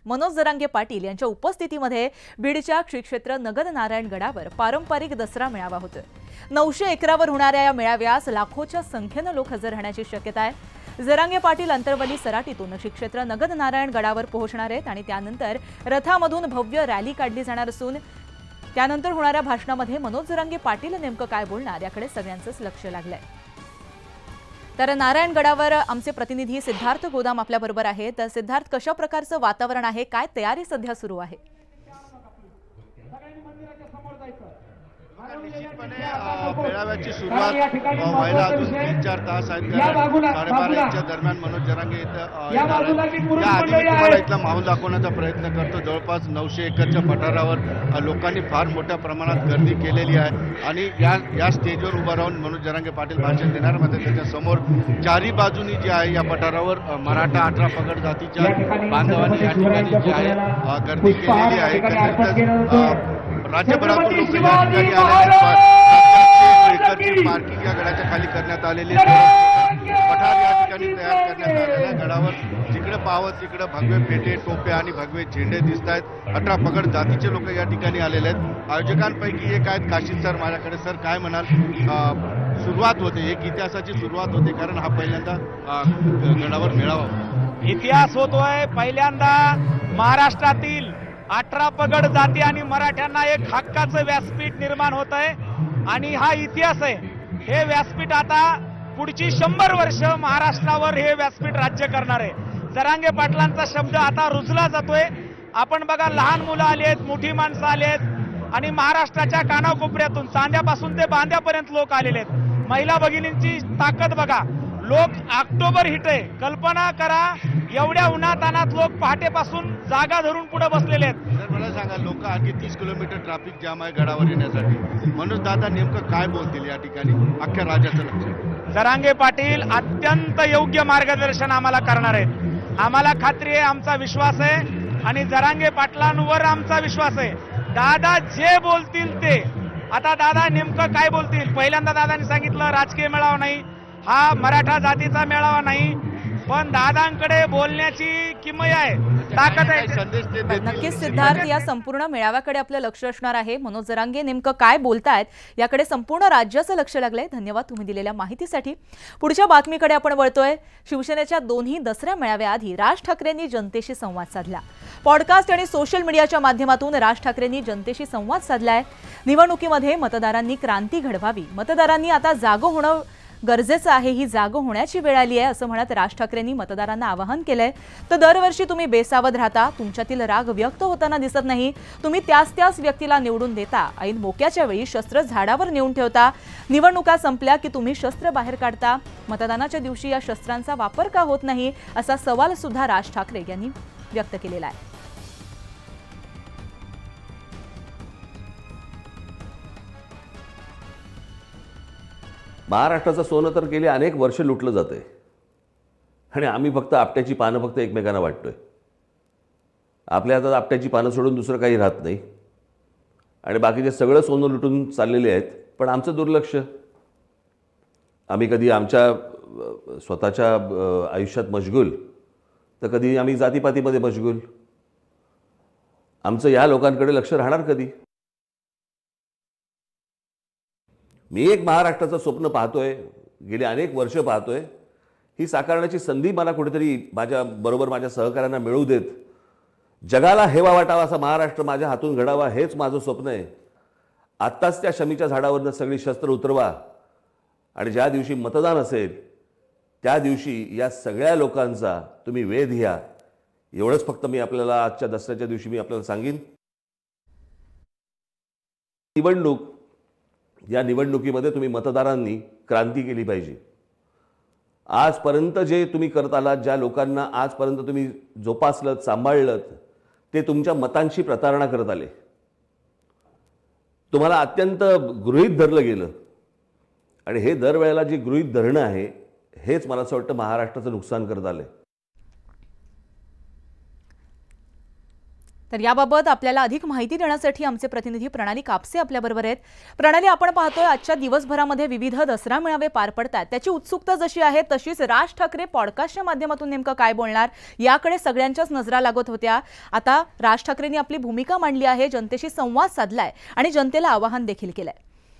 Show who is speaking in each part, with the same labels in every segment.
Speaker 1: मनोज जरांगे पाटील यांच्या उपस्थितीमध्ये बीडच्या श्री क्षेत्र नगद नारायणगडावर पारंपरिक दसरा मेळावा होतोय। 900 एकरावर होणाऱ्या या मेळाव्यास लाखोच्या संख्येने लोक हजर राहण्याची शक्यता आहे। जरांगे पाटील अंतरवली सराटीतून श्री क्षेत्र नगद नारायणगडावर पोहोचणार आहेत आणि त्यानंतर रथामधून भव्य रॅली काढली जाणार असून त्यानंतर होणाऱ्या भाषणामध्ये मनोज जरांगे पाटील नेमकं काय बोलणार याकडे सगळ्यांचंच लक्ष लागलंय। तर नारायणगडावर आमचे प्रतिनिधी सिद्धार्थ गोदाम आपल्या बरोबर आहेत। तर सिद्धार्थ, कशा प्रकारचं वातावरण आहे, काय तयारी सध्या सुरू आहे?
Speaker 2: मेळाव्याची सुरुवात व्हायला अजून 3-4 तास आहेत। 12:30च्या दरम्यान मनोज जरांगे या आधी मी तुम्हाला इथला माहोल दाखवण्याचा प्रयत्न करतो। जवळपास 900 एकरच्या पठारावर लोकांनी फार मोठ्या प्रमाणात गर्दी केलेली आहे आणि या स्टेजवर उभं राहून मनोज जरांगे पाटील भाषण देणार। मध्ये त्याच्या समोर चारी बाजूनी जे आहे या पठारावर मराठा 18 पगड जातीच्या बांधवांनी या ठिकाणी जी आहे गर्दी केलेली आहे। राज्यभरातून लोक या ठिकाणी आलेले एकरची पार्किंग या गडाच्या खाली करण्यात आलेली आहे। पठार या ठिकाणी तयार करण्यात आलेल्या गडावर जिकडे पाहावं तिकडे भगवे फेटे, टोपे आणि भगवे झेंडे दिसत आहेत। 18 पगड जातीचे लोक या ठिकाणी आलेले आहेत। आयोजकांपैकी एक आहेत काशीद सर माझ्याकडे। सर, काय म्हणाल? सुरुवात होते, एक इतिहासाची सुरुवात होते, कारण हा पहिल्यांदा गडावर मेळावा
Speaker 3: इतिहास होतोय। पहिल्यांदा महाराष्ट्रातील 18 पगड जाती आणि मराठ्यांना एक हक्काचं व्यासपीठ निर्माण होत आहे आणि हा इतिहास आहे। हे व्यासपीठ आता पुढची 100 वर्ष महाराष्ट्रावर हे व्यासपीठ राज्य करणार आहे। जरांगे पाटलांचा शब्द आता रुजला जातोय। आपण बघा, लहान मुलं आलेत, मोठी माणसं आलेत आणि महाराष्ट्राच्या कानाकोपऱ्यातून चांद्यापासून ते बांद्यापर्यंत लोक आलेले आहेत। महिला भगिनींची ताकद बघा। लोक ऑक्टोबर हिट आहे, कल्पना करा, एवढ्या उन्हातानात लोक पहाटेपासून जागा धरून पुढे बसलेले आहेत।
Speaker 2: सर, मला सांगा, लोक आणखी 30 किलोमीटर ट्रॅफिक जाम आहे गडावर येण्यासाठी। मनोज दादा नेमकं काय बोलतील या ठिकाणी? अख्ख्या राज्याचं लक्ष
Speaker 3: जरांगे पाटील अत्यंत योग्य मार्गदर्शन आम्हाला करणार आहेत। आम्हाला खात्री आहे, आमचा विश्वास आहे आणि जरांगे पाटलांवर आमचा विश्वास आहे। दादा जे बोलतील ते, आता दादा नेमकं काय बोलतील? पहिल्यांदा दादांनी सांगितलं राजकीय मेळावा नाही, हा मराठा जातीचा मेळावा नाही, पण दादांकडे बोलण्याची किमया आहे, ताकद आहे।
Speaker 1: नक्कीच सिद्धार्थ, या संपूर्ण मेळाव्याकडे आपलं लक्ष असणार आहे। मनोज जरांगे नेमकं काय बोलतायत याकडे संपूर्ण राज्याचं लक्ष लागलंय। धन्यवाद तुम्ही दिलेल्या माहितीसाठी। पुढच्या बातमीकडे आपण वळतोय। शिवसेनेच्या दोन्ही दसऱ्या मेळाव्याआधी राज ठाकरेंनी जनतेशी संवाद साधला। पॉडकास्ट आणि सोशल मीडियाच्या माध्यमातून राज ठाकरेंनी जनतेशी संवाद साधलाय। निवडणुकीमध्ये मतदारांनी क्रांती घडवावी, मतदारांनी आता जागं होणं गरजेचं आहे, ही जागं होण्याची वेळ आली आहे असं म्हणत राज ठाकरेंनी मतदारांना आवाहन केलंय। तर दरवर्षी तुम्ही बेसावध राहता, तुमच्यातील राग व्यक्त होताना दिसत नाही, तुम्ही त्याच व्यक्तीला निवडून देता, ऐन मोक्याच्या वेळी शस्त्र झाडावर नेऊन ठेवता, निवडणुका संपल्या की तुम्ही शस्त्र बाहेर काढता, मतदानाच्या दिवशी या शस्त्रांचा वापर का होत नाही असा सवाल सुद्धा राज ठाकरे यांनी व्यक्त केलेला आहे।
Speaker 4: महाराष्ट्राचं सोनं तर गेली अनेक वर्ष लुटलं जातंय आणि आम्ही फक्त आपट्याची पानं फक्त एकमेकांना वाटतोय। आपल्या हातात आपट्याची पानं सोडून दुसरं काही राहत नाही आणि बाकीचे सगळं सोनं लुटून चाललेले आहेत, पण आमचं दुर्लक्ष। आम्ही कधी आमच्या स्वतःच्या आयुष्यात मशगूल, तर कधी आम्ही जातीपातीमध्ये मशगूल। आमचं या लोकांकडे लक्ष राहणार कधी? मी एक महाराष्ट्राचं स्वप्न पाहतोय, गेली अनेक वर्ष पाहतोय। ही साकारण्याची संधी मला कुठेतरी माझ्या सहकाऱ्यांना मिळू देत। जगाला हेवा वाटावा असा महाराष्ट्र माझ्या हातून घडावा, हेच माझं स्वप्न आहे। आत्ताच त्या शमीच्या झाडावरनं सगळी शस्त्र उतरवा आणि ज्या दिवशी मतदान असेल त्या दिवशी या सगळ्या लोकांचा तुम्ही वेध घ्या। एवढंच फक्त मी आपल्याला आजच्या दसऱ्याच्या दिवशी मी आपल्याला सांगेन। या निवडणुकीमध्ये तुम्ही मतदारांनी क्रांती केली पाहिजे। आजपर्यंत जे तुम्ही करत आलात, ज्या लोकांना आजपर्यंत तुम्ही जोपासलत, सांभाळलत, ते तुमच्या मतांशी प्रतारणा करत आले। तुम्हाला अत्यंत गृहीत धरलं गेलं आणि हे दरवेळेला जे गृहीत धरणं आहे, हेच मला असं वाटतं महाराष्ट्राचं नुकसान करत आलंय।
Speaker 1: तर याबाबत आपल्याला अधिक माहिती देण्यासाठी आमचे प्रतिनिधी प्रणाली कापसे आपल्याबरोबर आहेत. प्रणाली, आपण पाहतोय आजच्या दिवसभरामध्ये विविध दसरा मेळावे पार पडतात. त्याची उत्सुकता जशी आहे तशीच राज ठाकरे पॉडकास्टच्या माध्यमातून नेमकं काय बोलणार याकडे सगळ्यांच्याच नजरा लागत होत्या. आता राज ठाकरेंनी आपली भूमिका मांडली आहे, जनतेशी संवाद साधलाय आणि जनतेला आवाहन देखील केलंय.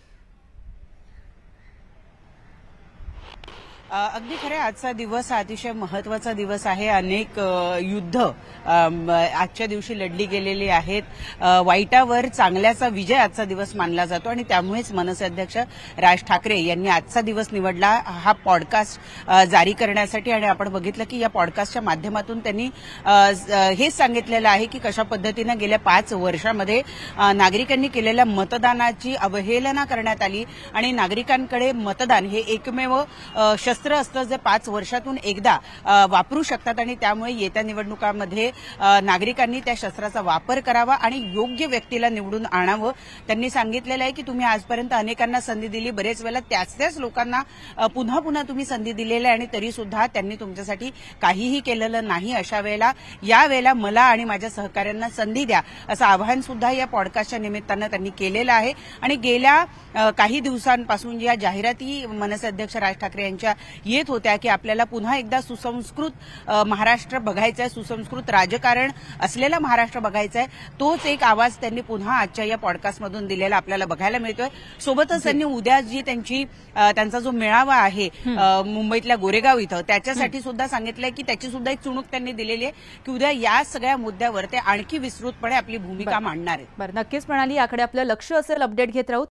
Speaker 5: अगदी खरे, आजचा दिवस अतिशय महत्वाचा दिवस आहे. अनेक युद्ध आजच्या दिवशी लढली गेलेली आहेत. वाईटावर चांगल्याचा विजय आजचा दिवस मानला जातो आणि त्यामुळेच मनसे अध्यक्ष राज ठाकरे यांनी आजचा दिवस निवडला हा पॉडकास्ट जारी करण्यासाठी. आणि आपण बघितलं की या पॉडकास्टच्या माध्यमातून त्यांनी हेच सांगितलेलं आहे की कशा पद्धतीनं गेल्या 5 वर्षामध्ये नागरिकांनी केलेल्या मतदानाची अवहेलना करण्यात आली आणि नागरिकांकडे मतदान हे एकमेव शस्त्र असतं जे 5 वर्षातून एकदा वापरू शकतात आणि त्यामुळे येत्या निवडणुकांमध्ये नागरिकांनी त्या शस्त्राचा वापर करावा आणि योग्य व्यक्तीला निवडून आणावं. त्यांनी सांगितलेलं आहे की तुम्ही आजपर्यंत अनेकांना संधी दिली, बरेच वेळेला त्याच लोकांना पुन्हा पुन्हा तुम्ही संधी दिलेली आहे आणि तरी सुद्धा त्यांनी तुमच्यासाठी काहीही केलेलं नाही. अशा वेळेला यावेळेला मला आणि माझ्या सहकाऱ्यांना संधी द्या असं आवाहन सुद्धा या पॉडकास्टच्या निमित्तानं त्यांनी केलेलं आहे. आणि गेल्या काही दिवसांपासून या जाहिराती मनसे अध्यक्ष राज ठाकरे यांच्या येत होत्या की आपल्याला पुन्हा एकदा सुसंस्कृत महाराष्ट्र बघायचा आहे, सुसंस्कृत राजकारण असलेला महाराष्ट्र बघायचा आहे. तोच एक आवाज त्यांनी पुन्हा आजच्या या पॉडकास्टमधून दिलेला आपल्याला बघायला मिळतोय. सोबतच त्यांनी उद्या जी त्यांचा जो मेळावा आहे मुंबईतल्या गोरेगाव इथं त्याच्यासाठी सुद्धा सांगितलंय की त्याची सुद्धा एक चुणूक त्यांनी दिलेली आहे की उद्या या सगळ्या मुद्द्यावर ते आणखी विस्तृतपणे आपली भूमिका मांडणार आहेत.
Speaker 1: बरं, नक्कीच प्रणाली, याकडे आपलं लक्ष असेल. अपडेट घेत राहू.